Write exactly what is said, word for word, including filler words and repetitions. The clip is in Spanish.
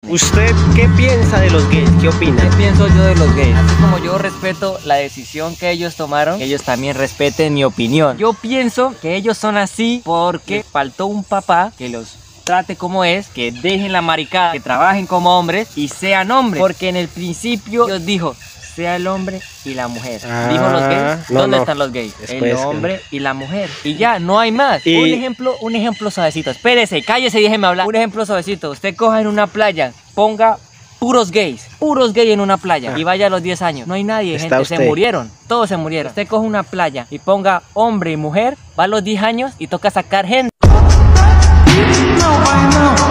¿Usted qué piensa de los gays? ¿Qué opina? ¿Qué pienso yo de los gays? Así como yo respeto la decisión que ellos tomaron, que ellos también respeten mi opinión. Yo pienso que ellos son así porque faltó un papá que los trate como es, que dejen la maricada, que trabajen como hombres y sean hombres. Porque en el principio Dios dijo, sea el hombre y la mujer. Ah, Dijo los gays. no, ¿Dónde no. están los gays? Después, el hombre y la mujer. Y ya, no hay más. Y... Un ejemplo, un ejemplo suavecito. Espérese, cállese y déjeme hablar. Un ejemplo suavecito. Usted coja en una playa, ponga puros gays, puros gays en una playa, ah, y vaya a los diez años. No hay nadie, gente, usted. se murieron. Todos se murieron. Usted coge una playa y ponga hombre y mujer, va a los diez años y toca sacar gente. No, no.